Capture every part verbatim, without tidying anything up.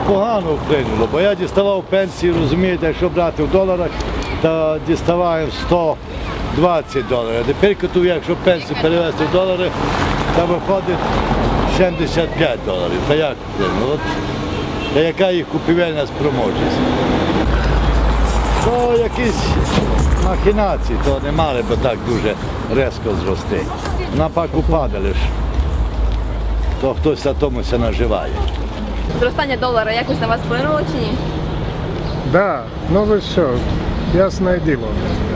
погано вплинуло, бо я діставав пенсії, розумієте, якщо брати в доларах, то діставаємо сто двадцять доларів. А тепер, якщо пенсію перевести в долари, то виходить сімдесят п'ять доларів. Та як вплинуло? От, та яка їх купівельна спроможність? То якісь махінації, то не мали би так дуже різко зрости. Напак упадали ж, то хтось на тому ся наживає. Зростання долара якось на вас вплинуло чи ні? Да, ну ви що, ясне діло.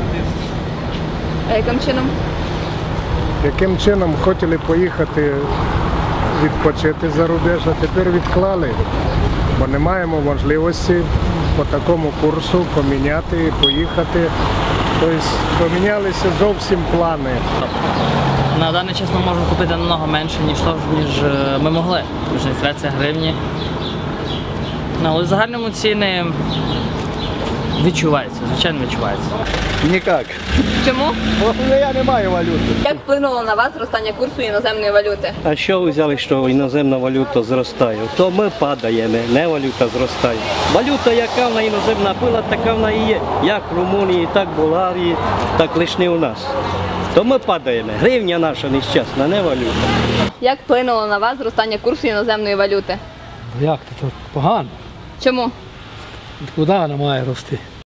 А яким чином? Яким чином хотіли поїхати відпочити за рубеж, а тепер відклали, бо не маємо можливості по такому курсу поміняти і поїхати. Тобто помінялися зовсім плани. На даний час ми можемо купити намного менше, ніж то, ніж ми могли. Тому що інфляція гривні. Ну, але в загальному ціни відчуваються, звичайно відчуваються. Ніяк. Чому? Бо я не маю валюти. Як вплинуло на вас зростання курсу іноземної валюти? А що ви взяли, що іноземна валюта зростає? То ми падаємо, не валюта зростає. Валюта, яка вона іноземна була, така вона і є. Як в Румунії, так в Болгарії, так лише не у нас. То ми падаємо. Гривня наша нещасна, не валюта. Як вплинуло на вас зростання курсу іноземної валюти? Як це? То погано. Чому? Куди вона має рости?